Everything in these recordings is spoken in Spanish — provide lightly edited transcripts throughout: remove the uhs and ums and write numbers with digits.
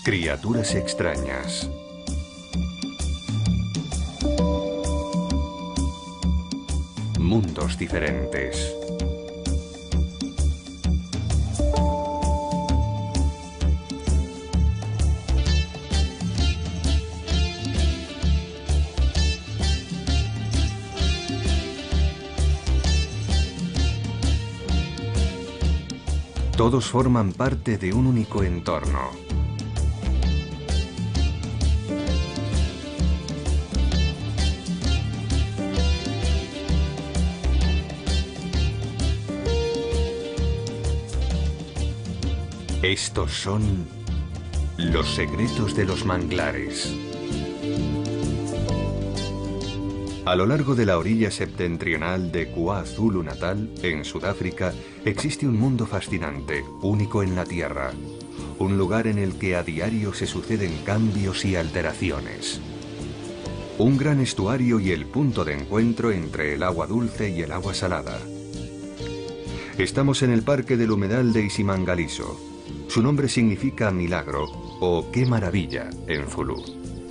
Criaturas extrañas. Mundos diferentes. Todos forman parte de un único entorno. Estos son los secretos de los manglares. A lo largo de la orilla septentrional de KwaZulu-Natal, en Sudáfrica, existe un mundo fascinante, único en la Tierra. Un lugar en el que a diario se suceden cambios y alteraciones. Un gran estuario y el punto de encuentro entre el agua dulce y el agua salada. Estamos en el Parque del Humedal de Isimangaliso. Su nombre significa milagro o qué maravilla en zulú.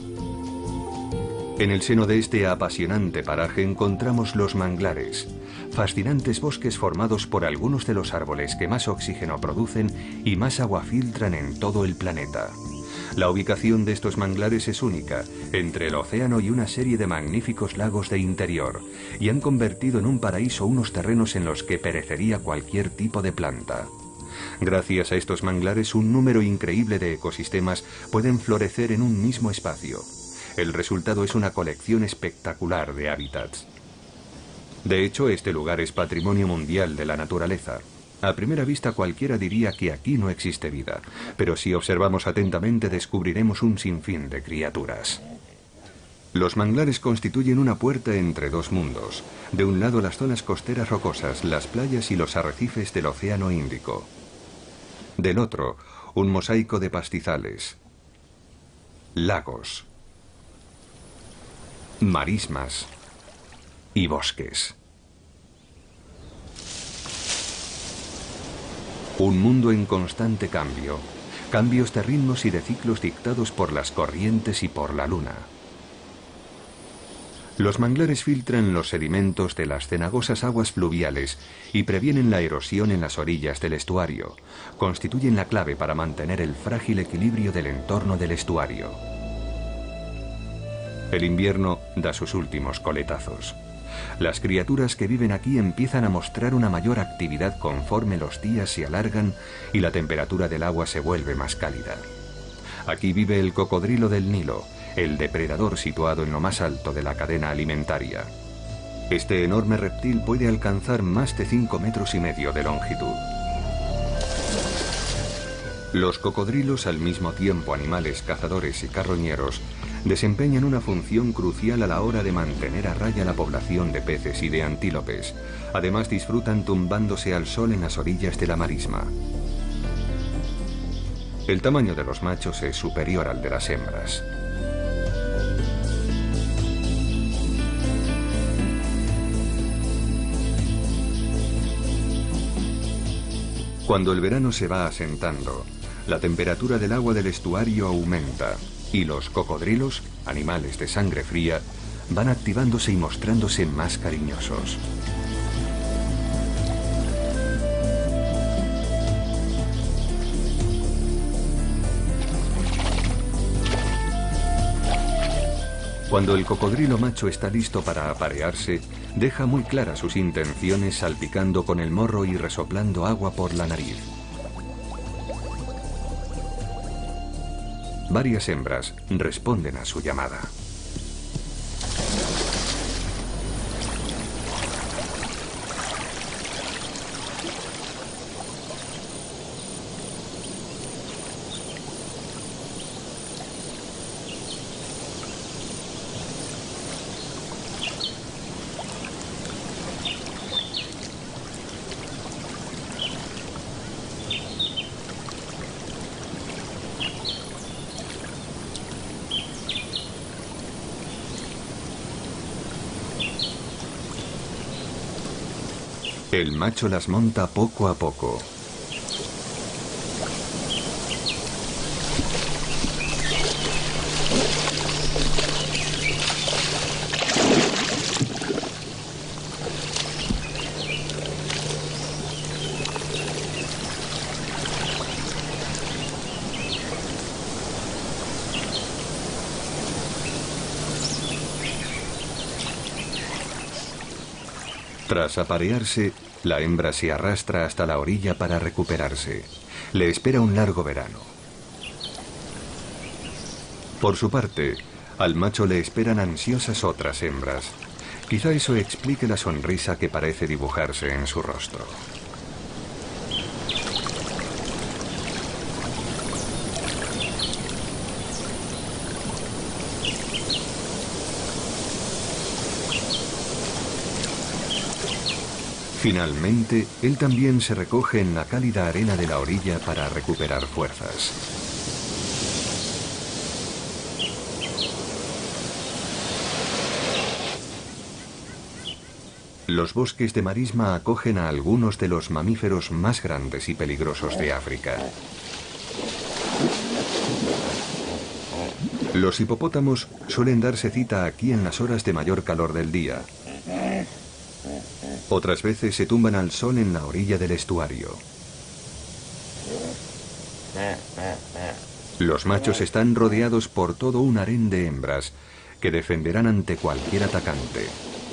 En el seno de este apasionante paraje encontramos los manglares, fascinantes bosques formados por algunos de los árboles que más oxígeno producen y más agua filtran en todo el planeta. La ubicación de estos manglares es única, entre el océano y una serie de magníficos lagos de interior, y han convertido en un paraíso unos terrenos en los que perecería cualquier tipo de planta. Gracias a estos manglares, un número increíble de ecosistemas pueden florecer en un mismo espacio. El resultado es una colección espectacular de hábitats. De hecho, este lugar es patrimonio mundial de la naturaleza. A primera vista cualquiera diría que aquí no existe vida, pero si observamos atentamente descubriremos un sinfín de criaturas. Los manglares constituyen una puerta entre dos mundos. De un lado las zonas costeras rocosas, las playas y los arrecifes del Océano Índico. Del otro, un mosaico de pastizales, lagos, marismas y bosques. Un mundo en constante cambio, cambios de ritmos y de ciclos dictados por las corrientes y por la luna. Los manglares filtran los sedimentos de las cenagosas aguas fluviales y previenen la erosión en las orillas del estuario. Constituyen la clave para mantener el frágil equilibrio del entorno del estuario. El invierno da sus últimos coletazos. Las criaturas que viven aquí empiezan a mostrar una mayor actividad conforme los días se alargan y la temperatura del agua se vuelve más cálida. Aquí vive el cocodrilo del Nilo, el depredador situado en lo más alto de la cadena alimentaria. Este enorme reptil puede alcanzar más de 5,5 metros de longitud. Los cocodrilos, al mismo tiempo animales cazadores y carroñeros, desempeñan una función crucial a la hora de mantener a raya la población de peces y de antílopes. Además disfrutan tumbándose al sol en las orillas de la marisma. El tamaño de los machos es superior al de las hembras. Cuando el verano se va asentando, la temperatura del agua del estuario aumenta y los cocodrilos, animales de sangre fría, van activándose y mostrándose más cariñosos. Cuando el cocodrilo macho está listo para aparearse, deja muy claras sus intenciones salpicando con el morro y resoplando agua por la nariz. Varias hembras responden a su llamada. El macho las monta poco a poco. Tras aparearse, la hembra se arrastra hasta la orilla para recuperarse. Le espera un largo verano. Por su parte, al macho le esperan ansiosas otras hembras. Quizá eso explique la sonrisa que parece dibujarse en su rostro. Finalmente, él también se recoge en la cálida arena de la orilla para recuperar fuerzas. Los bosques de marisma acogen a algunos de los mamíferos más grandes y peligrosos de África. Los hipopótamos suelen darse cita aquí en las horas de mayor calor del día. Otras veces se tumban al sol en la orilla del estuario. Los machos están rodeados por todo un harén de hembras que defenderán ante cualquier atacante.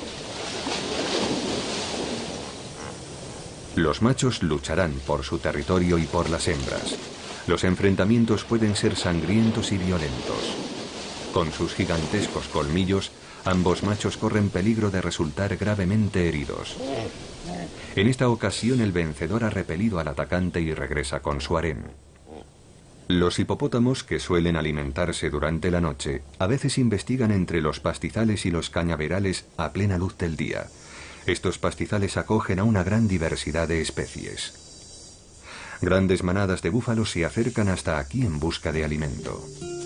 Los machos lucharán por su territorio y por las hembras. Los enfrentamientos pueden ser sangrientos y violentos. Con sus gigantescos colmillos, ambos machos corren peligro de resultar gravemente heridos. En esta ocasión, el vencedor ha repelido al atacante y regresa con su harén. Los hipopótamos, que suelen alimentarse durante la noche, a veces investigan entre los pastizales y los cañaverales a plena luz del día. Estos pastizales acogen a una gran diversidad de especies. Grandes manadas de búfalos se acercan hasta aquí en busca de alimento.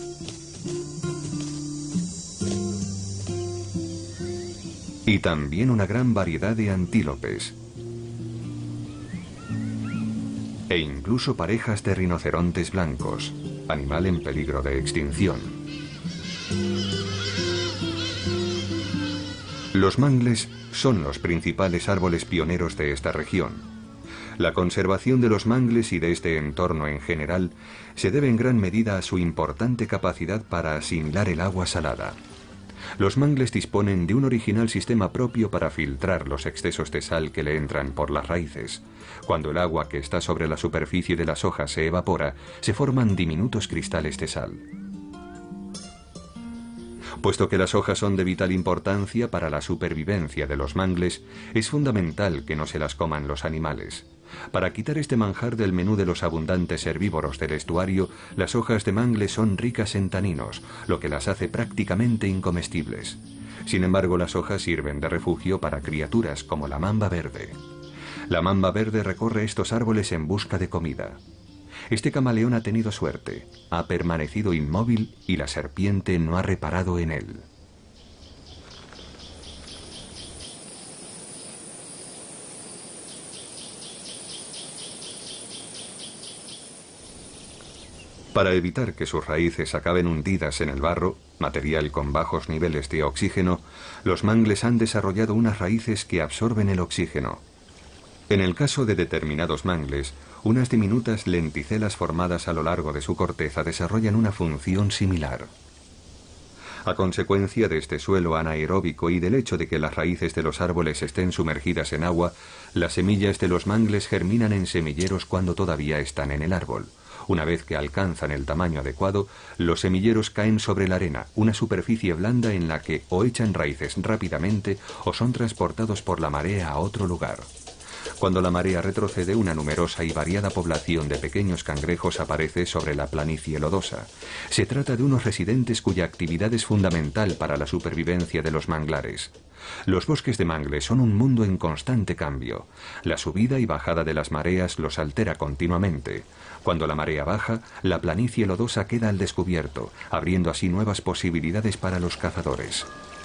Y también una gran variedad de antílopes. E incluso parejas de rinocerontes blancos, animal en peligro de extinción. Los mangles son los principales árboles pioneros de esta región. La conservación de los mangles y de este entorno en general se debe en gran medida a su importante capacidad para asimilar el agua salada. Los mangles disponen de un original sistema propio para filtrar los excesos de sal que le entran por las raíces. Cuando el agua que está sobre la superficie de las hojas se evapora, se forman diminutos cristales de sal. Puesto que las hojas son de vital importancia para la supervivencia de los mangles, es fundamental que no se las coman los animales. Para quitar este manjar del menú de los abundantes herbívoros del estuario, las hojas de mangle son ricas en taninos, lo que las hace prácticamente incomestibles. Sin embargo, las hojas sirven de refugio para criaturas como la mamba verde. La mamba verde recorre estos árboles en busca de comida. Este camaleón ha tenido suerte, ha permanecido inmóvil y la serpiente no ha reparado en él. Para evitar que sus raíces acaben hundidas en el barro, material con bajos niveles de oxígeno, los mangles han desarrollado unas raíces que absorben el oxígeno. En el caso de determinados mangles, unas diminutas lenticelas formadas a lo largo de su corteza desarrollan una función similar. A consecuencia de este suelo anaeróbico y del hecho de que las raíces de los árboles estén sumergidas en agua, las semillas de los mangles germinan en semilleros cuando todavía están en el árbol. Una vez que alcanzan el tamaño adecuado, los semilleros caen sobre la arena, una superficie blanda en la que o echan raíces rápidamente o son transportados por la marea a otro lugar. Cuando la marea retrocede, una numerosa y variada población de pequeños cangrejos aparece sobre la planicie lodosa. Se trata de unos residentes cuya actividad es fundamental para la supervivencia de los manglares. Los bosques de mangle son un mundo en constante cambio. La subida y bajada de las mareas los altera continuamente. Cuando la marea baja, la planicie lodosa queda al descubierto, abriendo así nuevas posibilidades para los cazadores.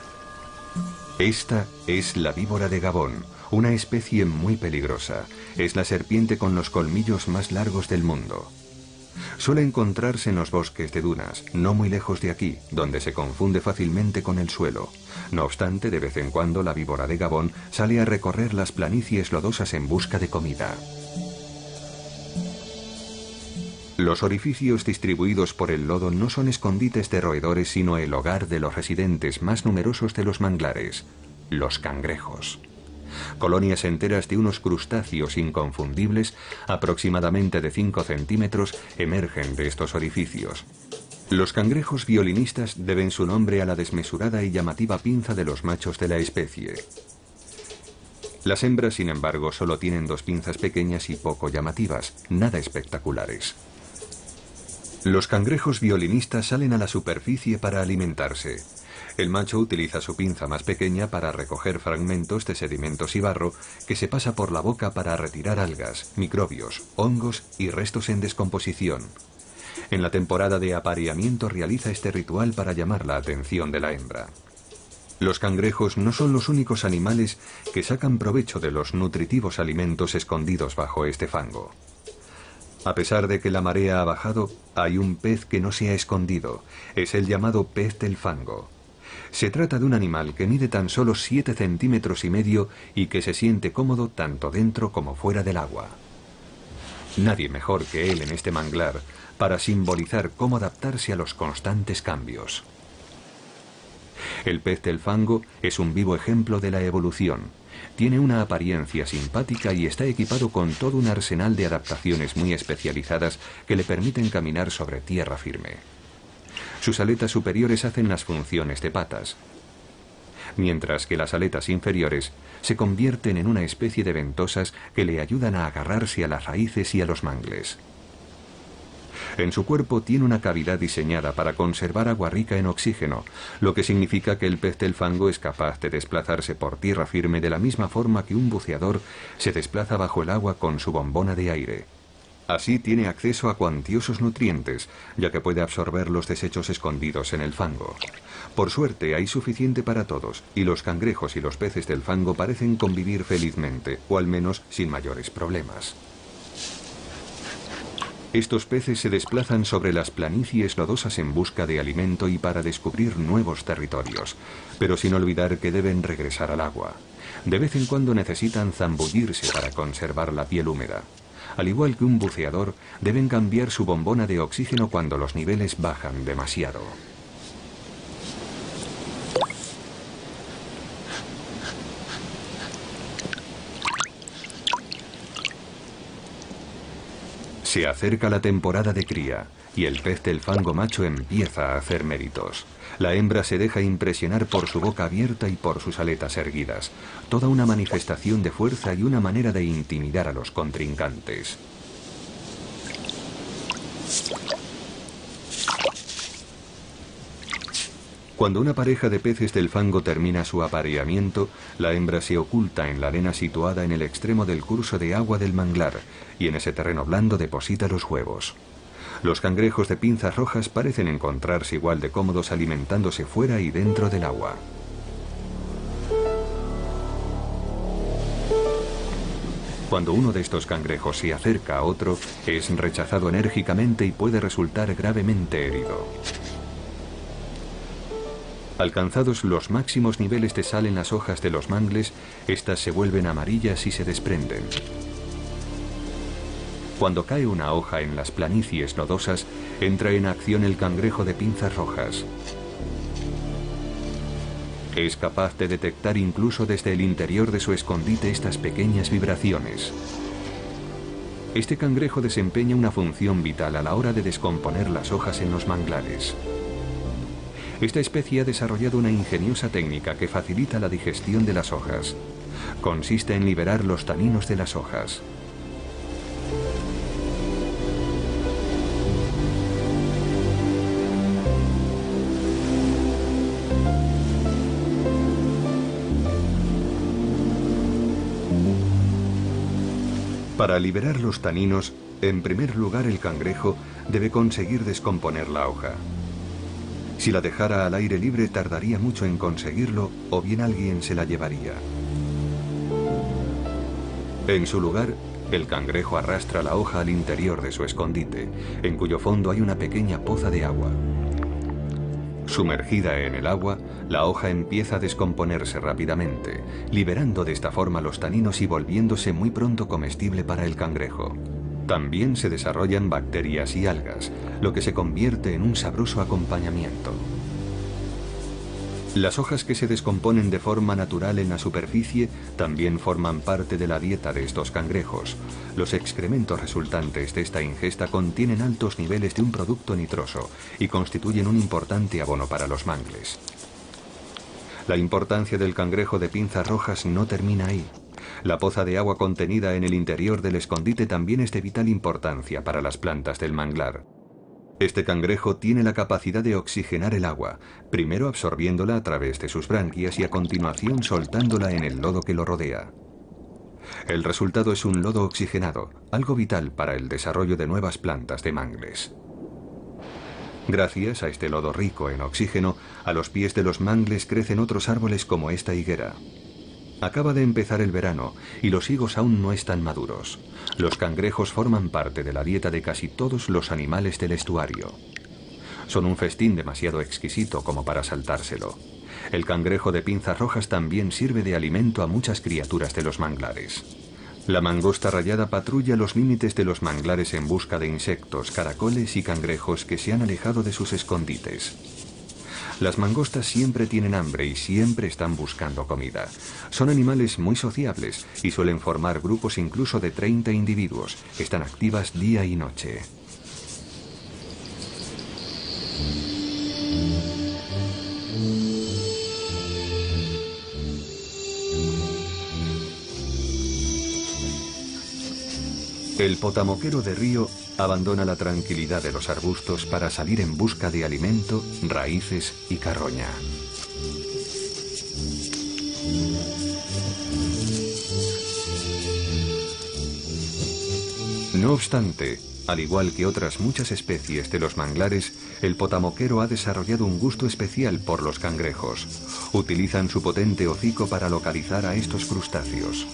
Esta es la víbora de Gabón, una especie muy peligrosa. Es la serpiente con los colmillos más largos del mundo. Suele encontrarse en los bosques de dunas, no muy lejos de aquí, donde se confunde fácilmente con el suelo. No obstante, de vez en cuando la víbora de Gabón sale a recorrer las planicies lodosas en busca de comida. Los orificios distribuidos por el lodo no son escondites de roedores, sino el hogar de los residentes más numerosos de los manglares, los cangrejos. Colonias enteras de unos crustáceos inconfundibles, aproximadamente de 5 centímetros, emergen de estos orificios. Los cangrejos violinistas deben su nombre a la desmesurada y llamativa pinza de los machos de la especie. Las hembras, sin embargo, solo tienen 2 pinzas pequeñas y poco llamativas, nada espectaculares. Los cangrejos violinistas salen a la superficie para alimentarse. El macho utiliza su pinza más pequeña para recoger fragmentos de sedimentos y barro que se pasa por la boca para retirar algas, microbios, hongos y restos en descomposición. En la temporada de apareamiento realiza este ritual para llamar la atención de la hembra. Los cangrejos no son los únicos animales que sacan provecho de los nutritivos alimentos escondidos bajo este fango. A pesar de que la marea ha bajado, hay un pez que no se ha escondido. Es el llamado pez del fango. Se trata de un animal que mide tan solo 7 centímetros y medio y que se siente cómodo tanto dentro como fuera del agua. Nadie mejor que él en este manglar para simbolizar cómo adaptarse a los constantes cambios. El pez del fango es un vivo ejemplo de la evolución. Tiene una apariencia simpática y está equipado con todo un arsenal de adaptaciones muy especializadas que le permiten caminar sobre tierra firme. Sus aletas superiores hacen las funciones de patas, mientras que las aletas inferiores se convierten en una especie de ventosas que le ayudan a agarrarse a las raíces y a los mangles. En su cuerpo tiene una cavidad diseñada para conservar agua rica en oxígeno, lo que significa que el pez del fango es capaz de desplazarse por tierra firme de la misma forma que un buceador se desplaza bajo el agua con su bombona de aire. Así tiene acceso a cuantiosos nutrientes, ya que puede absorber los desechos escondidos en el fango. Por suerte hay suficiente para todos, y los cangrejos y los peces del fango parecen convivir felizmente, o al menos sin mayores problemas. Estos peces se desplazan sobre las planicies lodosas en busca de alimento y para descubrir nuevos territorios, pero sin olvidar que deben regresar al agua. De vez en cuando necesitan zambullirse para conservar la piel húmeda. Al igual que un buceador, deben cambiar su bombona de oxígeno cuando los niveles bajan demasiado. Se acerca la temporada de cría y el pez del fango macho empieza a hacer méritos. La hembra se deja impresionar por su boca abierta y por sus aletas erguidas, toda una manifestación de fuerza y una manera de intimidar a los contrincantes. Cuando una pareja de peces del fango termina su apareamiento, la hembra se oculta en la arena situada en el extremo del curso de agua del manglar y en ese terreno blando deposita los huevos. Los cangrejos de pinzas rojas parecen encontrarse igual de cómodos alimentándose fuera y dentro del agua. Cuando uno de estos cangrejos se acerca a otro, es rechazado enérgicamente y puede resultar gravemente herido. Alcanzados los máximos niveles de sal en las hojas de los mangles, estas se vuelven amarillas y se desprenden. Cuando cae una hoja en las planicies lodosas, entra en acción el cangrejo de pinzas rojas. Es capaz de detectar incluso desde el interior de su escondite estas pequeñas vibraciones. Este cangrejo desempeña una función vital a la hora de descomponer las hojas en los manglares. Esta especie ha desarrollado una ingeniosa técnica que facilita la digestión de las hojas. Consiste en liberar los taninos de las hojas. Para liberar los taninos, en primer lugar el cangrejo debe conseguir descomponer la hoja. Si la dejara al aire libre tardaría mucho en conseguirlo o bien alguien se la llevaría. En su lugar, el cangrejo arrastra la hoja al interior de su escondite, en cuyo fondo hay una pequeña poza de agua. Sumergida en el agua, la hoja empieza a descomponerse rápidamente, liberando de esta forma los taninos y volviéndose muy pronto comestible para el cangrejo. También se desarrollan bacterias y algas, lo que se convierte en un sabroso acompañamiento. Las hojas que se descomponen de forma natural en la superficie también forman parte de la dieta de estos cangrejos. Los excrementos resultantes de esta ingesta contienen altos niveles de un producto nitroso y constituyen un importante abono para los mangles. La importancia del cangrejo de pinzas rojas no termina ahí. La poza de agua contenida en el interior del escondite también es de vital importancia para las plantas del manglar. Este cangrejo tiene la capacidad de oxigenar el agua, primero absorbiéndola a través de sus branquias y a continuación soltándola en el lodo que lo rodea. El resultado es un lodo oxigenado, algo vital para el desarrollo de nuevas plantas de mangles. Gracias a este lodo rico en oxígeno, a los pies de los mangles crecen otros árboles como esta higuera. Acaba de empezar el verano y los higos aún no están maduros. Los cangrejos forman parte de la dieta de casi todos los animales del estuario. Son un festín demasiado exquisito como para saltárselo. El cangrejo de pinzas rojas también sirve de alimento a muchas criaturas de los manglares. La mangosta rayada patrulla los límites de los manglares en busca de insectos, caracoles y cangrejos que se han alejado de sus escondites. Las mangostas siempre tienen hambre y siempre están buscando comida. Son animales muy sociables y suelen formar grupos incluso de 30 individuos. Están activas día y noche. El potamoquero de río abandona la tranquilidad de los arbustos para salir en busca de alimento, raíces y carroña. No obstante, al igual que otras muchas especies de los manglares, el potamoquero ha desarrollado un gusto especial por los cangrejos. Utilizan su potente hocico para localizar a estos crustáceos.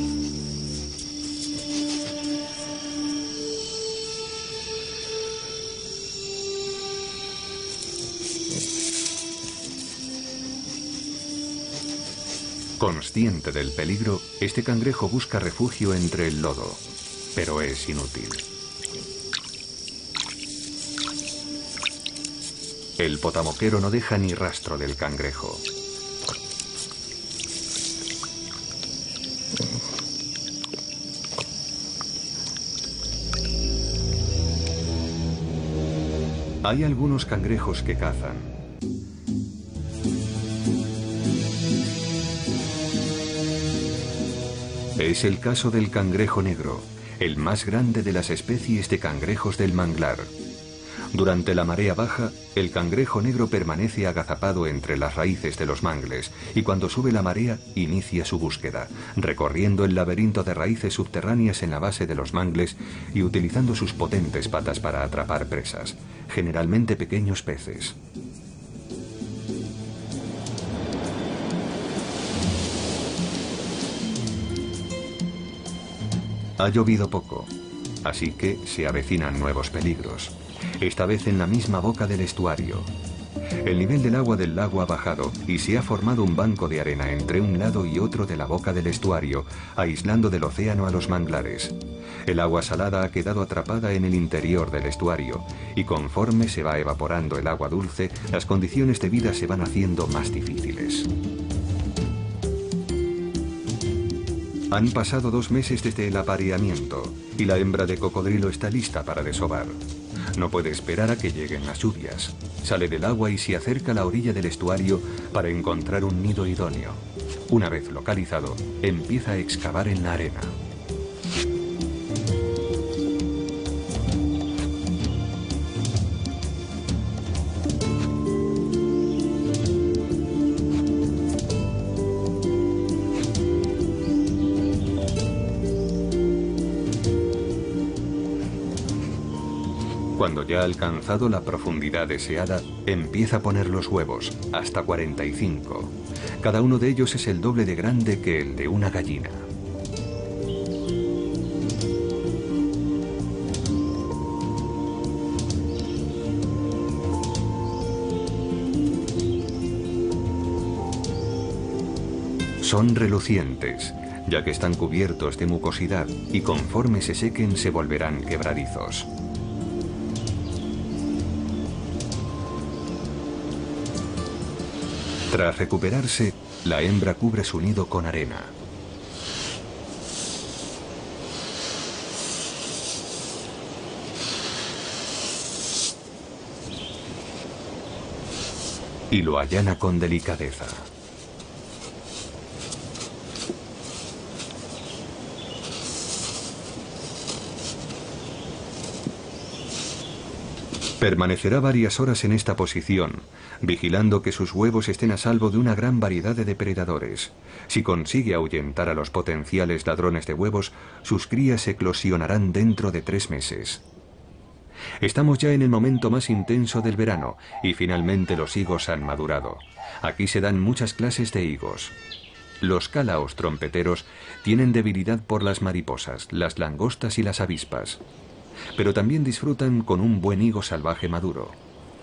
Consciente del peligro, este cangrejo busca refugio entre el lodo, pero es inútil. El potamoquero no deja ni rastro del cangrejo. Hay algunos cangrejos que cazan. Es el caso del cangrejo negro, el más grande de las especies de cangrejos del manglar. Durante la marea baja, el cangrejo negro permanece agazapado entre las raíces de los mangles y cuando sube la marea inicia su búsqueda, recorriendo el laberinto de raíces subterráneas en la base de los mangles y utilizando sus potentes patas para atrapar presas, generalmente pequeños peces. Ha llovido poco, así que se avecinan nuevos peligros, esta vez en la misma boca del estuario. El nivel del agua del lago ha bajado y se ha formado un banco de arena entre un lado y otro de la boca del estuario, aislando del océano a los manglares. El agua salada ha quedado atrapada en el interior del estuario y conforme se va evaporando el agua dulce, las condiciones de vida se van haciendo más difíciles. Han pasado 2 meses desde el apareamiento y la hembra de cocodrilo está lista para desovar. No puede esperar a que lleguen las lluvias. Sale del agua y se acerca a la orilla del estuario para encontrar un nido idóneo. Una vez localizado, empieza a excavar en la arena. Cuando ya ha alcanzado la profundidad deseada, empieza a poner los huevos, hasta 45. Cada uno de ellos es el doble de grande que el de una gallina. Son relucientes, ya que están cubiertos de mucosidad y conforme se sequen se volverán quebradizos. Tras recuperarse, la hembra cubre su nido con arena. Y lo allana con delicadeza. Permanecerá varias horas en esta posición, vigilando que sus huevos estén a salvo de una gran variedad de depredadores. Si consigue ahuyentar a los potenciales ladrones de huevos, sus crías eclosionarán dentro de 3 meses. Estamos ya en el momento más intenso del verano y finalmente los higos han madurado. Aquí se dan muchas clases de higos. Los calaos trompeteros tienen debilidad por las mariposas, las langostas y las avispas, pero también disfrutan con un buen higo salvaje maduro.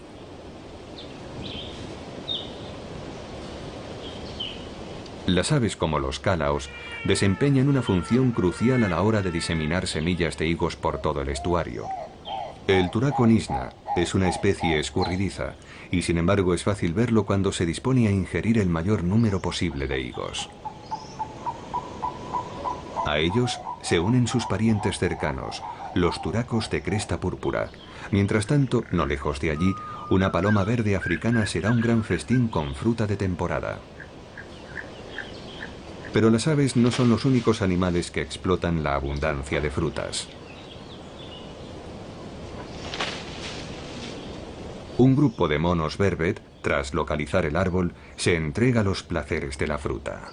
Las aves como los calaos desempeñan una función crucial a la hora de diseminar semillas de higos por todo el estuario. El turaco nisna es una especie escurridiza y sin embargo es fácil verlo cuando se dispone a ingerir el mayor número posible de higos. A ellos se unen sus parientes cercanos, los turacos de cresta púrpura. Mientras tanto, no lejos de allí, una paloma verde africana será un gran festín con fruta de temporada. Pero las aves no son los únicos animales que explotan la abundancia de frutas. Un grupo de monos vervet, tras localizar el árbol, se entrega a los placeres de la fruta.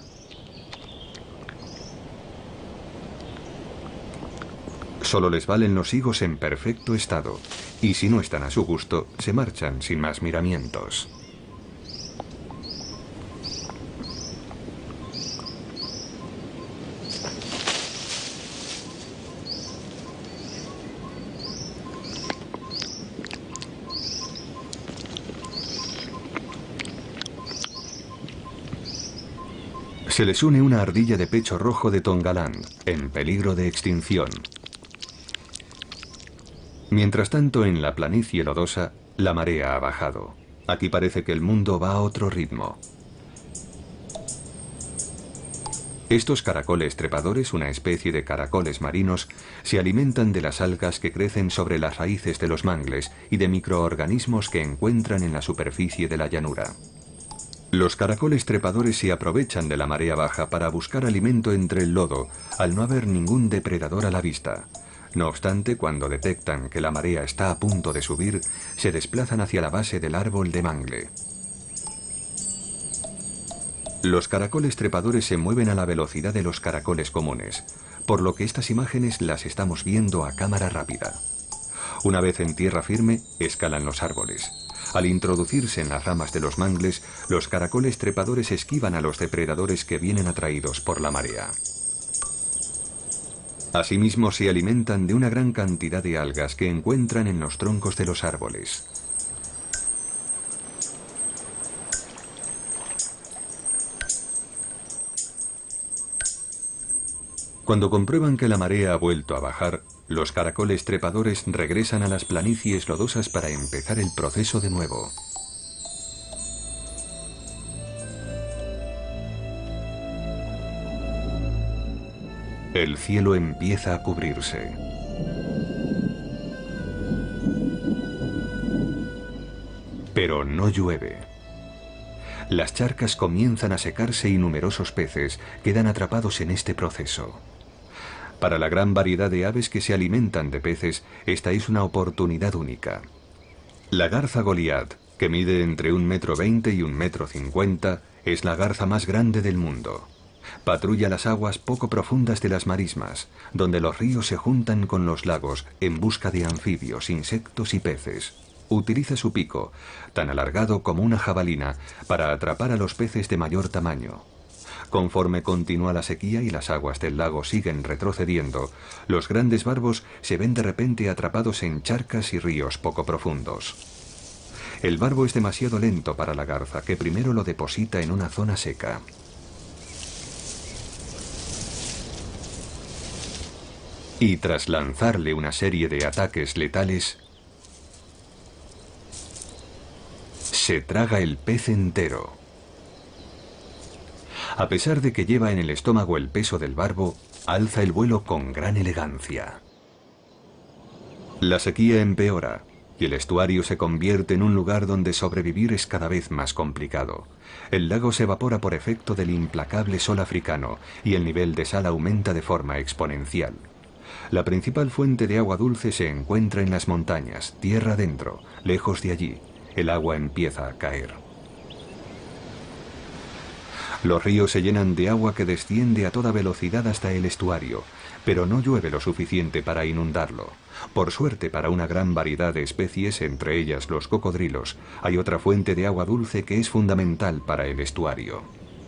Solo les valen los higos en perfecto estado, y si no están a su gusto, se marchan sin más miramientos. Se les une una ardilla de pecho rojo de Tongaland, en peligro de extinción. Mientras tanto, en la planicie lodosa, la marea ha bajado. Aquí parece que el mundo va a otro ritmo. Estos caracoles trepadores, una especie de caracoles marinos, se alimentan de las algas que crecen sobre las raíces de los mangles y de microorganismos que encuentran en la superficie de la llanura. Los caracoles trepadores se aprovechan de la marea baja para buscar alimento entre el lodo, al no haber ningún depredador a la vista. No obstante, cuando detectan que la marea está a punto de subir, se desplazan hacia la base del árbol de mangle. Los caracoles trepadores se mueven a la velocidad de los caracoles comunes, por lo que estas imágenes las estamos viendo a cámara rápida. Una vez en tierra firme, escalan los árboles. Al introducirse en las ramas de los mangles, los caracoles trepadores esquivan a los depredadores que vienen atraídos por la marea. Asimismo, se alimentan de una gran cantidad de algas que encuentran en los troncos de los árboles. Cuando comprueban que la marea ha vuelto a bajar, los caracoles trepadores regresan a las planicies lodosas para empezar el proceso de nuevo. El cielo empieza a cubrirse. Pero no llueve. Las charcas comienzan a secarse y numerosos peces quedan atrapados en este proceso. Para la gran variedad de aves que se alimentan de peces, esta es una oportunidad única. La garza Goliat, que mide entre 1,20 m y 1,50 m, es la garza más grande del mundo. Patrulla las aguas poco profundas de las marismas, donde los ríos se juntan con los lagos en busca de anfibios, insectos y peces. Utiliza su pico, tan alargado como una jabalina, para atrapar a los peces de mayor tamaño. Conforme continúa la sequía y las aguas del lago siguen retrocediendo, los grandes barbos se ven de repente atrapados en charcas y ríos poco profundos. El barbo es demasiado lento para la garza, que primero lo deposita en una zona seca. Y tras lanzarle una serie de ataques letales, se traga el pez entero. A pesar de que lleva en el estómago el peso del barbo, alza el vuelo con gran elegancia. La sequía empeora y el estuario se convierte en un lugar donde sobrevivir es cada vez más complicado. El lago se evapora por efecto del implacable sol africano y el nivel de sal aumenta de forma exponencial. La principal fuente de agua dulce se encuentra en las montañas, tierra adentro. Lejos de allí, el agua empieza a caer. Los ríos se llenan de agua que desciende a toda velocidad hasta el estuario, pero no llueve lo suficiente para inundarlo. Por suerte para una gran variedad de especies, entre ellas los cocodrilos, hay otra fuente de agua dulce que es fundamental para el estuario.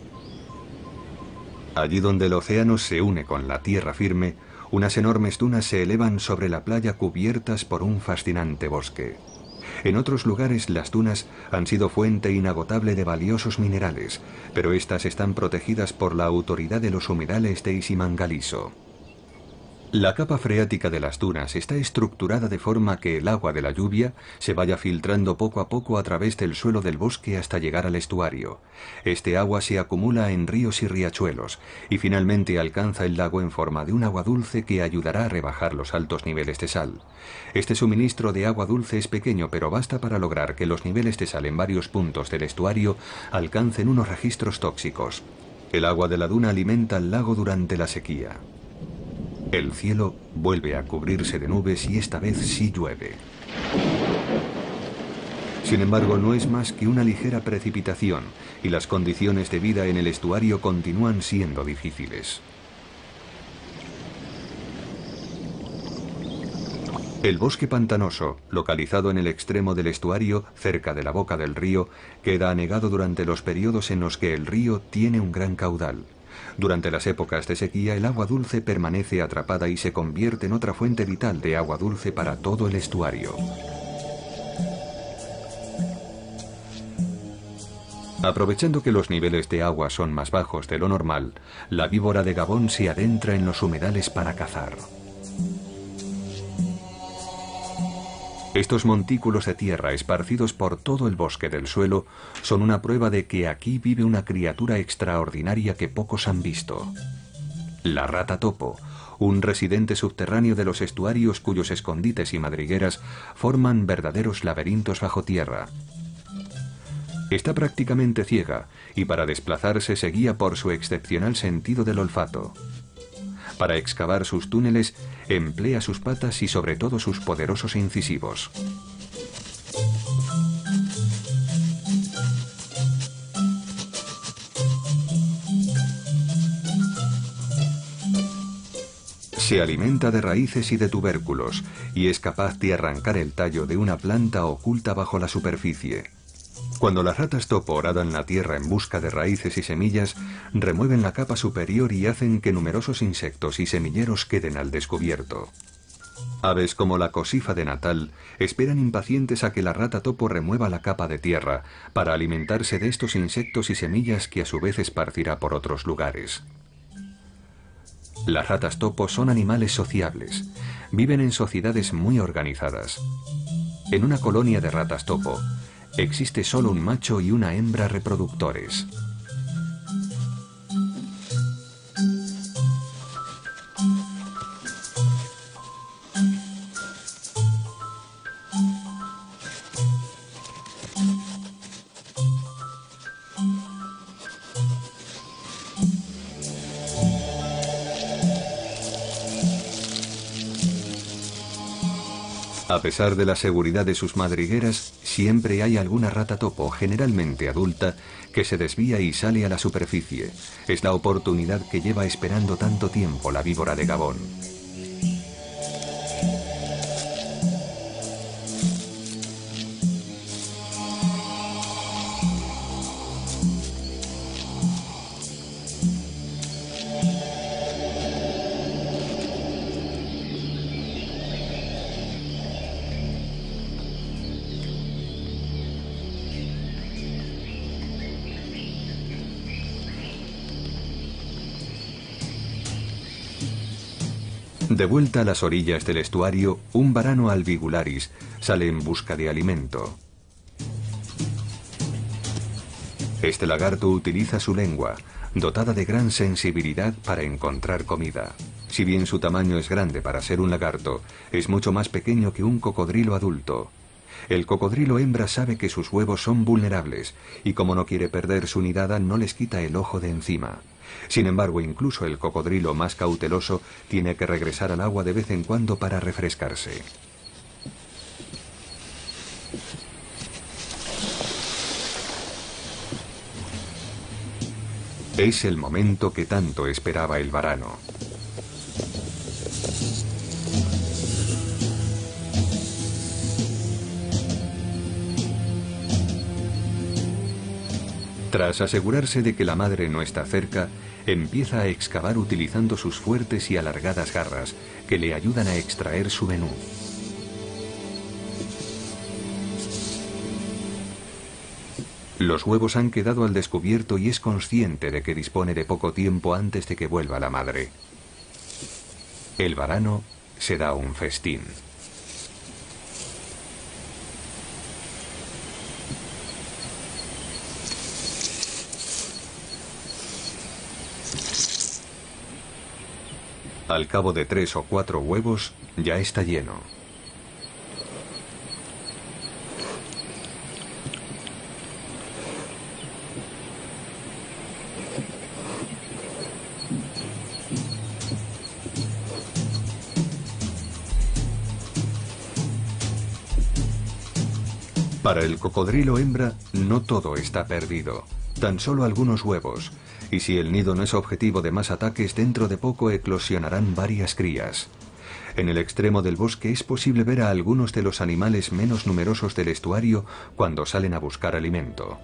Allí donde el océano se une con la tierra firme, unas enormes dunas se elevan sobre la playa cubiertas por un fascinante bosque. En otros lugares las dunas han sido fuente inagotable de valiosos minerales, pero estas están protegidas por la autoridad de los humedales de Isimangaliso. La capa freática de las dunas está estructurada de forma que el agua de la lluvia se vaya filtrando poco a poco a través del suelo del bosque hasta llegar al estuario. Este agua se acumula en ríos y riachuelos y finalmente alcanza el lago en forma de un agua dulce que ayudará a rebajar los altos niveles de sal. Este suministro de agua dulce es pequeño, pero basta para lograr que los niveles de sal en varios puntos del estuario alcancen unos registros tóxicos. El agua de la duna alimenta al lago durante la sequía. El cielo vuelve a cubrirse de nubes y esta vez sí llueve. Sin embargo, no es más que una ligera precipitación y las condiciones de vida en el estuario continúan siendo difíciles. El bosque pantanoso, localizado en el extremo del estuario, cerca de la boca del río, queda anegado durante los periodos en los que el río tiene un gran caudal. Durante las épocas de sequía, el agua dulce permanece atrapada y se convierte en otra fuente vital de agua dulce para todo el estuario. Aprovechando que los niveles de agua son más bajos de lo normal, la víbora de Gabón se adentra en los humedales para cazar. Estos montículos de tierra esparcidos por todo el bosque del suelo son una prueba de que aquí vive una criatura extraordinaria que pocos han visto. La rata topo, un residente subterráneo de los estuarios cuyos escondites y madrigueras forman verdaderos laberintos bajo tierra. Está prácticamente ciega y para desplazarse se guía por su excepcional sentido del olfato. Para excavar sus túneles, emplea sus patas y sobre todo sus poderosos incisivos. Se alimenta de raíces y de tubérculos, y es capaz de arrancar el tallo de una planta oculta bajo la superficie. Cuando las ratas topo aradan la tierra en busca de raíces y semillas, remueven la capa superior y hacen que numerosos insectos y semilleros queden al descubierto. Aves como la cosifa de Natal esperan impacientes a que la rata topo remueva la capa de tierra para alimentarse de estos insectos y semillas que a su vez esparcirá por otros lugares. Las ratas topo son animales sociables. Viven en sociedades muy organizadas. En una colonia de ratas topo, existe solo un macho y una hembra reproductores. A pesar de la seguridad de sus madrigueras, siempre hay alguna rata topo, generalmente adulta, que se desvía y sale a la superficie. Es la oportunidad que lleva esperando tanto tiempo la víbora de Gabón. De vuelta a las orillas del estuario, un varano albigularis sale en busca de alimento. Este lagarto utiliza su lengua, dotada de gran sensibilidad para encontrar comida. Si bien su tamaño es grande para ser un lagarto, es mucho más pequeño que un cocodrilo adulto. El cocodrilo hembra sabe que sus huevos son vulnerables y como no quiere perder su nidada no les quita el ojo de encima. Sin embargo, incluso el cocodrilo más cauteloso tiene que regresar al agua de vez en cuando para refrescarse. Es el momento que tanto esperaba el varano. Tras asegurarse de que la madre no está cerca, empieza a excavar utilizando sus fuertes y alargadas garras, que le ayudan a extraer su menú. Los huevos han quedado al descubierto y es consciente de que dispone de poco tiempo antes de que vuelva la madre. El varano se da un festín. Al cabo de 3 o 4 huevos, ya está lleno. Para el cocodrilo hembra, no todo está perdido. Tan solo algunos huevos. Y si el nido no es objetivo de más ataques, dentro de poco eclosionarán varias crías. En el extremo del bosque es posible ver a algunos de los animales menos numerosos del estuario cuando salen a buscar alimento.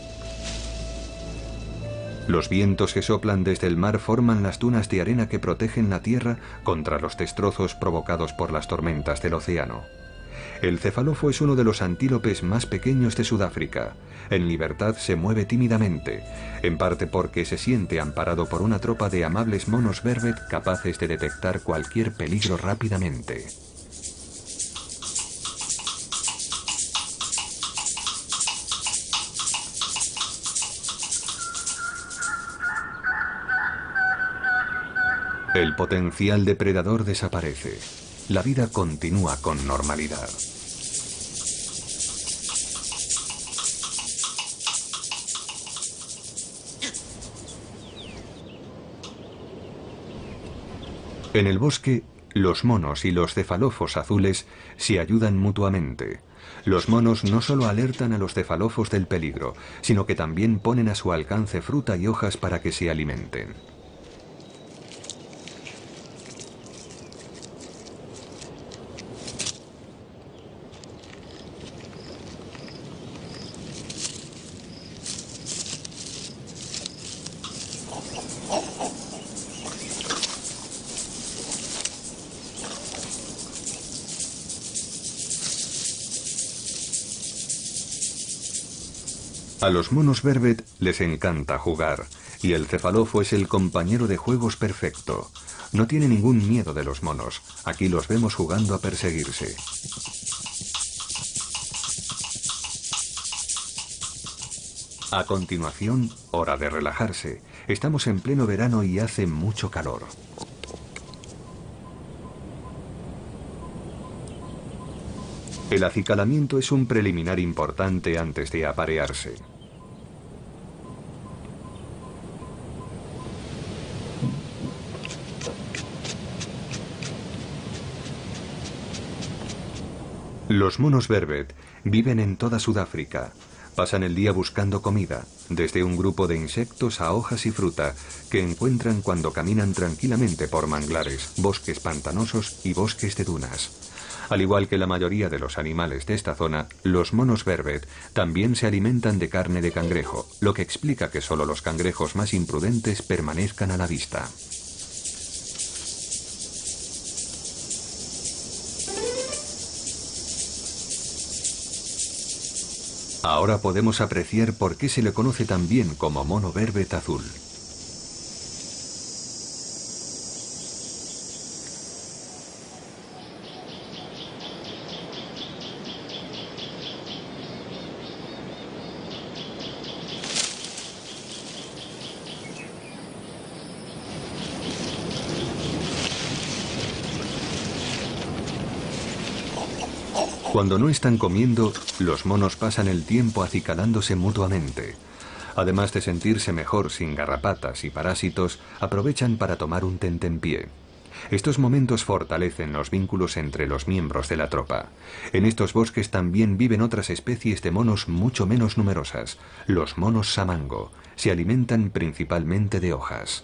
Los vientos que soplan desde el mar forman las dunas de arena que protegen la tierra contra los destrozos provocados por las tormentas del océano. El cefalofo es uno de los antílopes más pequeños de Sudáfrica. En libertad se mueve tímidamente, en parte porque se siente amparado por una tropa de amables monos vervet capaces de detectar cualquier peligro rápidamente. El potencial depredador desaparece. La vida continúa con normalidad. En el bosque, los monos y los cefalófos azules se ayudan mutuamente. Los monos no solo alertan a los cefalófos del peligro, sino que también ponen a su alcance fruta y hojas para que se alimenten. A los monos vervet les encanta jugar, y el cefalofo es el compañero de juegos perfecto. No tiene ningún miedo de los monos. Aquí los vemos jugando a perseguirse. A continuación, hora de relajarse. Estamos en pleno verano y hace mucho calor. El acicalamiento es un preliminar importante antes de aparearse. Los monos vervet viven en toda Sudáfrica. Pasan el día buscando comida, desde un grupo de insectos a hojas y fruta, que encuentran cuando caminan tranquilamente por manglares, bosques pantanosos y bosques de dunas. Al igual que la mayoría de los animales de esta zona, los monos vervet también se alimentan de carne de cangrejo, lo que explica que solo los cangrejos más imprudentes permanezcan a la vista. Ahora podemos apreciar por qué se le conoce también como mono vervet azul. Cuando no están comiendo, los monos pasan el tiempo acicalándose mutuamente. Además de sentirse mejor sin garrapatas y parásitos, aprovechan para tomar un tentempié. Estos momentos fortalecen los vínculos entre los miembros de la tropa. En estos bosques también viven otras especies de monos mucho menos numerosas, los monos samango. Se alimentan principalmente de hojas.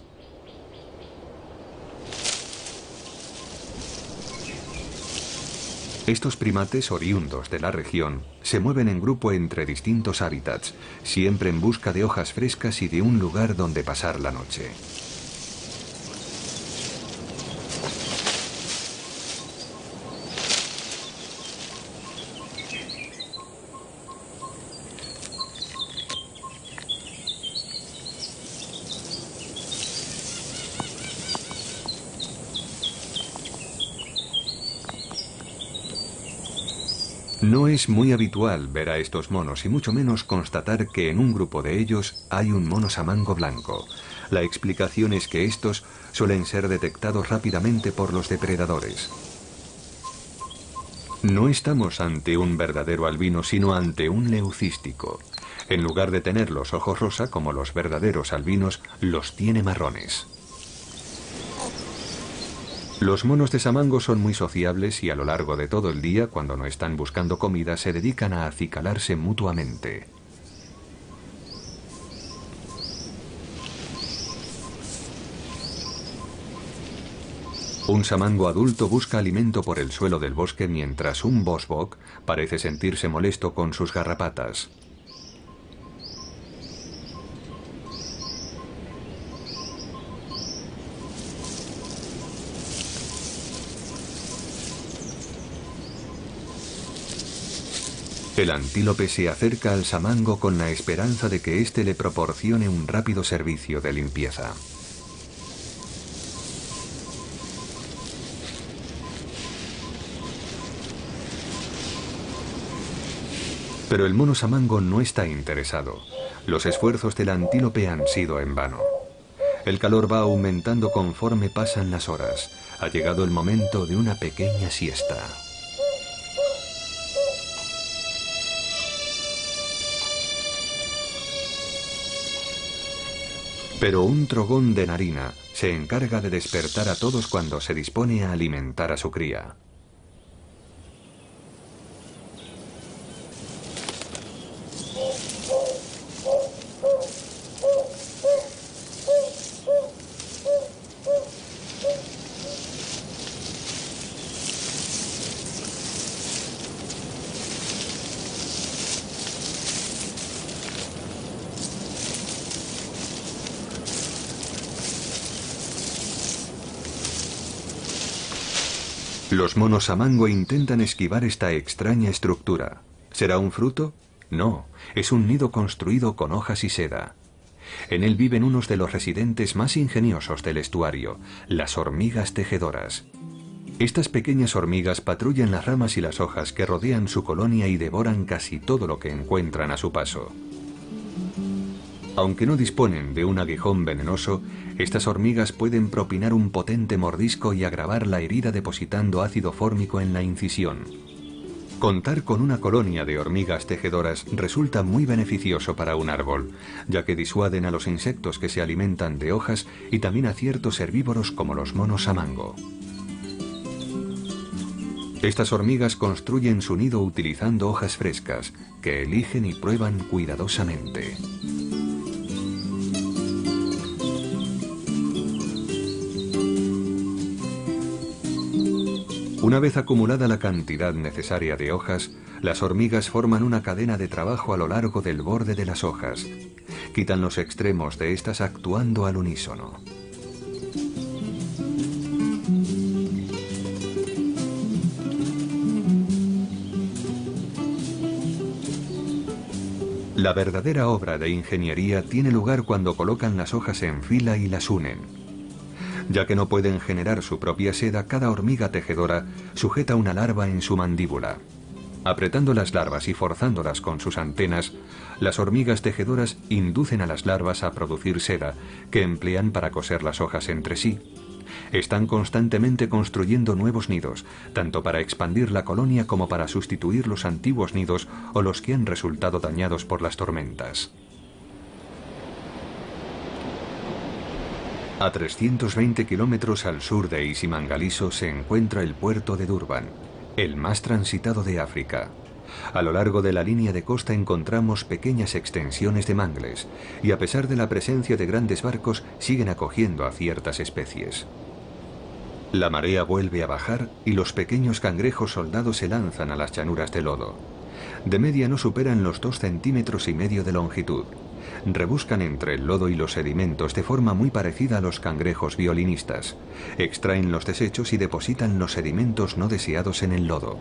Estos primates oriundos de la región se mueven en grupo entre distintos hábitats, siempre en busca de hojas frescas y de un lugar donde pasar la noche. No es muy habitual ver a estos monos y mucho menos constatar que en un grupo de ellos hay un mono samango blanco. La explicación es que estos suelen ser detectados rápidamente por los depredadores. No estamos ante un verdadero albino, sino ante un leucístico. En lugar de tener los ojos rosa como los verdaderos albinos, los tiene marrones. Los monos de samango son muy sociables y a lo largo de todo el día, cuando no están buscando comida, se dedican a acicalarse mutuamente. Un samango adulto busca alimento por el suelo del bosque mientras un bosbok parece sentirse molesto con sus garrapatas. El antílope se acerca al samango con la esperanza de que éste le proporcione un rápido servicio de limpieza. Pero el mono samango no está interesado. Los esfuerzos del antílope han sido en vano. El calor va aumentando conforme pasan las horas. Ha llegado el momento de una pequeña siesta. Pero un trogón de narina se encarga de despertar a todos cuando se dispone a alimentar a su cría. Los monos samango intentan esquivar esta extraña estructura. ¿Será un fruto? No, es un nido construido con hojas y seda. En él viven unos de los residentes más ingeniosos del estuario, las hormigas tejedoras. Estas pequeñas hormigas patrullan las ramas y las hojas que rodean su colonia y devoran casi todo lo que encuentran a su paso. Aunque no disponen de un aguijón venenoso, estas hormigas pueden propinar un potente mordisco y agravar la herida depositando ácido fórmico en la incisión. Contar con una colonia de hormigas tejedoras resulta muy beneficioso para un árbol, ya que disuaden a los insectos que se alimentan de hojas y también a ciertos herbívoros como los monos samango. Estas hormigas construyen su nido utilizando hojas frescas, que eligen y prueban cuidadosamente. Una vez acumulada la cantidad necesaria de hojas, las hormigas forman una cadena de trabajo a lo largo del borde de las hojas. Quitan los extremos de estas actuando al unísono. La verdadera obra de ingeniería tiene lugar cuando colocan las hojas en fila y las unen. Ya que no pueden generar su propia seda, cada hormiga tejedora sujeta una larva en su mandíbula. Apretando las larvas y forzándolas con sus antenas, las hormigas tejedoras inducen a las larvas a producir seda, que emplean para coser las hojas entre sí. Están constantemente construyendo nuevos nidos, tanto para expandir la colonia como para sustituir los antiguos nidos o los que han resultado dañados por las tormentas. A 320 kilómetros al sur de Isimangaliso se encuentra el puerto de Durban, el más transitado de África. A lo largo de la línea de costa encontramos pequeñas extensiones de mangles, y a pesar de la presencia de grandes barcos, siguen acogiendo a ciertas especies. La marea vuelve a bajar y los pequeños cangrejos soldados se lanzan a las llanuras de lodo. De media no superan los 2,5 centímetros de longitud. Rebuscan entre el lodo y los sedimentos de forma muy parecida a los cangrejos violinistas. Extraen los desechos y depositan los sedimentos no deseados en el lodo.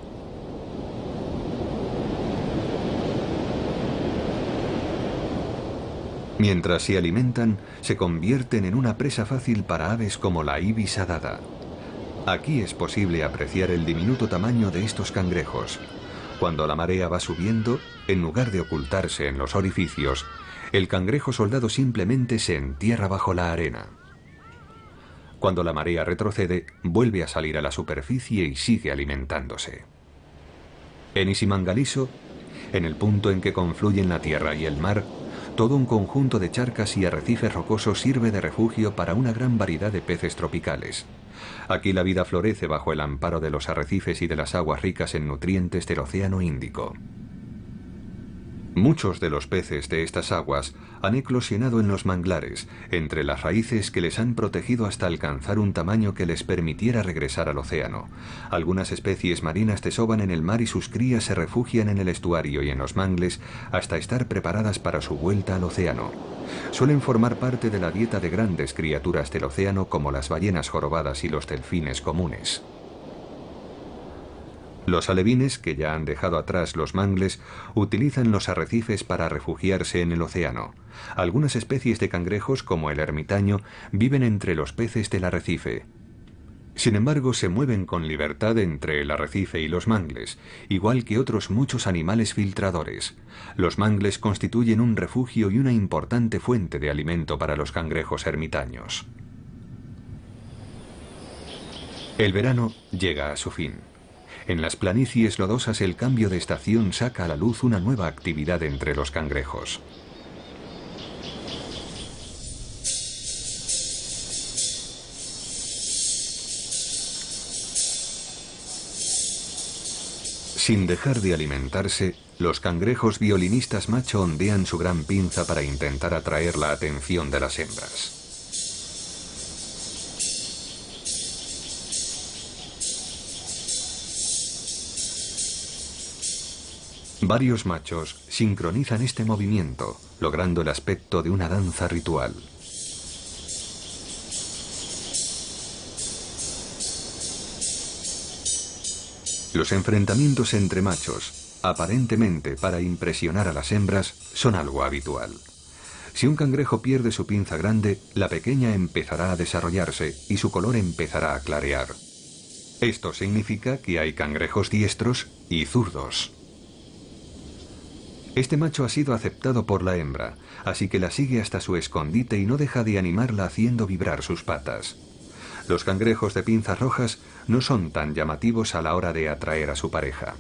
Mientras se alimentan, se convierten en una presa fácil para aves como la ibis adada. Aquí es posible apreciar el diminuto tamaño de estos cangrejos. Cuando la marea va subiendo, en lugar de ocultarse en los orificios, el cangrejo soldado simplemente se entierra bajo la arena. Cuando la marea retrocede, vuelve a salir a la superficie y sigue alimentándose. En Isimangaliso, en el punto en que confluyen la tierra y el mar, todo un conjunto de charcas y arrecifes rocosos sirve de refugio para una gran variedad de peces tropicales. Aquí la vida florece bajo el amparo de los arrecifes y de las aguas ricas en nutrientes del Océano Índico. Muchos de los peces de estas aguas han eclosionado en los manglares, entre las raíces que les han protegido hasta alcanzar un tamaño que les permitiera regresar al océano. Algunas especies marinas desovan en el mar y sus crías se refugian en el estuario y en los mangles hasta estar preparadas para su vuelta al océano. Suelen formar parte de la dieta de grandes criaturas del océano como las ballenas jorobadas y los delfines comunes. Los alevines, que ya han dejado atrás los mangles, utilizan los arrecifes para refugiarse en el océano. Algunas especies de cangrejos, como el ermitaño, viven entre los peces del arrecife. Sin embargo, se mueven con libertad entre el arrecife y los mangles, igual que otros muchos animales filtradores. Los mangles constituyen un refugio y una importante fuente de alimento para los cangrejos ermitaños. El verano llega a su fin. En las planicies lodosas el cambio de estación saca a la luz una nueva actividad entre los cangrejos. Sin dejar de alimentarse, los cangrejos violinistas macho ondean su gran pinza para intentar atraer la atención de las hembras. Varios machos sincronizan este movimiento, logrando el aspecto de una danza ritual. Los enfrentamientos entre machos, aparentemente para impresionar a las hembras, son algo habitual. Si un cangrejo pierde su pinza grande, la pequeña empezará a desarrollarse y su color empezará a clarear. Esto significa que hay cangrejos diestros y zurdos. Este macho ha sido aceptado por la hembra, así que la sigue hasta su escondite y no deja de animarla haciendo vibrar sus patas. Los cangrejos de pinzas rojas no son tan llamativos a la hora de atraer a su pareja.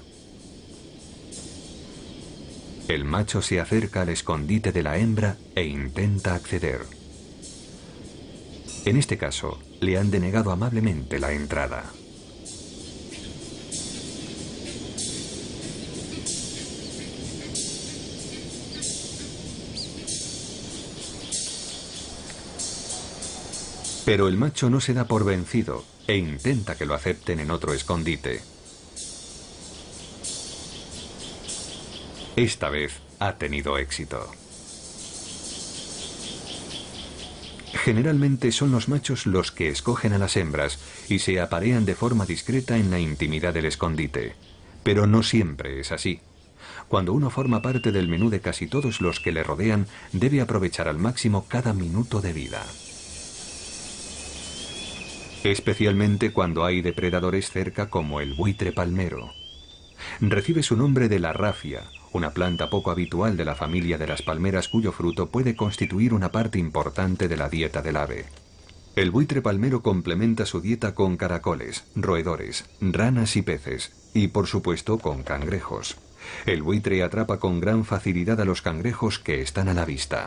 El macho se acerca al escondite de la hembra e intenta acceder. En este caso, le han denegado amablemente la entrada. Pero el macho no se da por vencido e intenta que lo acepten en otro escondite. Esta vez ha tenido éxito. Generalmente son los machos los que escogen a las hembras y se aparean de forma discreta en la intimidad del escondite. Pero no siempre es así. Cuando uno forma parte del menú de casi todos los que le rodean, debe aprovechar al máximo cada minuto de vida. Especialmente cuando hay depredadores cerca como el buitre palmero. Recibe su nombre de la rafia, una planta poco habitual de la familia de las palmeras cuyo fruto puede constituir una parte importante de la dieta del ave. El buitre palmero complementa su dieta con caracoles, roedores, ranas y peces, y por supuesto con cangrejos. El buitre atrapa con gran facilidad a los cangrejos que están a la vista.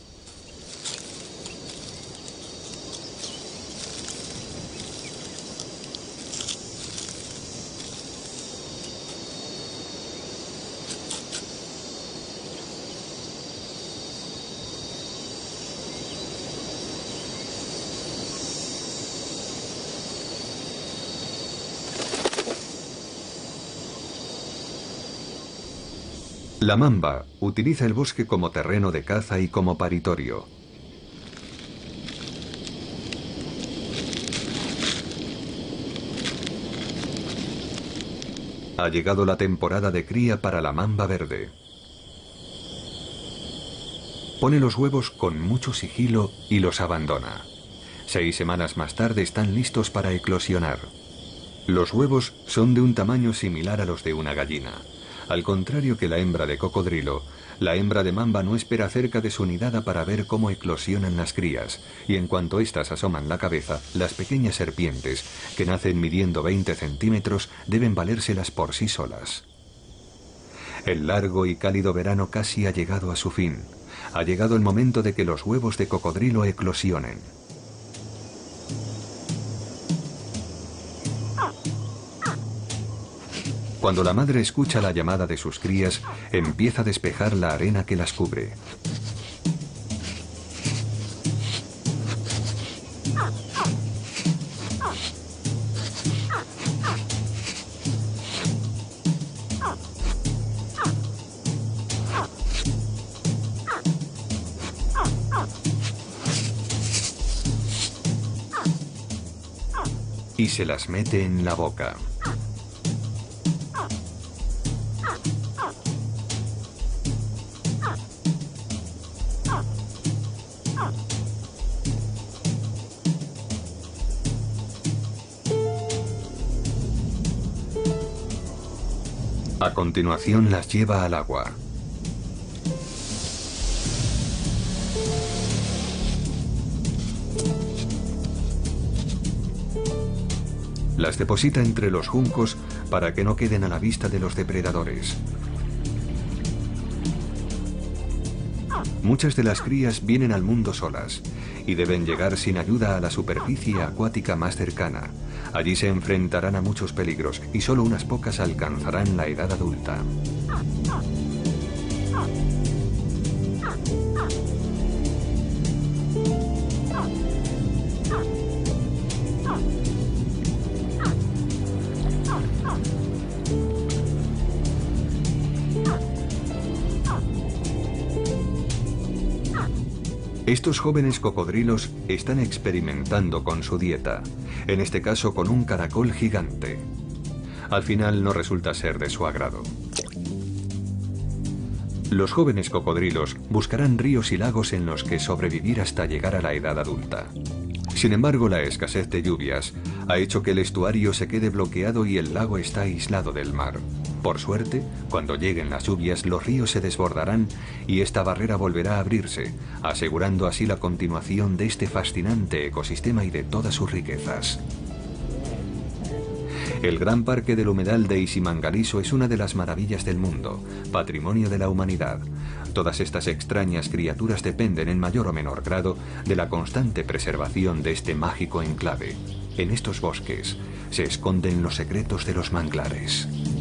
La mamba utiliza el bosque como terreno de caza y como paritorio. Ha llegado la temporada de cría para la mamba verde. Pone los huevos con mucho sigilo y los abandona. 6 semanas más tarde están listos para eclosionar. Los huevos son de un tamaño similar a los de una gallina. Al contrario que la hembra de cocodrilo, la hembra de mamba no espera cerca de su nidada para ver cómo eclosionan las crías, y en cuanto éstas asoman la cabeza, las pequeñas serpientes, que nacen midiendo 20 centímetros, deben valérselas por sí solas. El largo y cálido verano casi ha llegado a su fin. Ha llegado el momento de que los huevos de cocodrilo eclosionen. Cuando la madre escucha la llamada de sus crías, empieza a despejar la arena que las cubre. Y se las mete en la boca. A continuación las lleva al agua. Las deposita entre los juncos para que no queden a la vista de los depredadores. Muchas de las crías vienen al mundo solas y deben llegar sin ayuda a la superficie acuática más cercana. Allí se enfrentarán a muchos peligros y solo unas pocas alcanzarán la edad adulta. Estos jóvenes cocodrilos están experimentando con su dieta, en este caso con un caracol gigante. Al final no resulta ser de su agrado. Los jóvenes cocodrilos buscarán ríos y lagos en los que sobrevivir hasta llegar a la edad adulta. Sin embargo, la escasez de lluvias ha hecho que el estuario se quede bloqueado y el lago está aislado del mar. Por suerte, cuando lleguen las lluvias, los ríos se desbordarán y esta barrera volverá a abrirse, asegurando así la continuación de este fascinante ecosistema y de todas sus riquezas. El Gran Parque del Humedal de Isimangaliso es una de las maravillas del mundo, patrimonio de la humanidad. Todas estas extrañas criaturas dependen en mayor o menor grado de la constante preservación de este mágico enclave. En estos bosques se esconden los secretos de los manglares.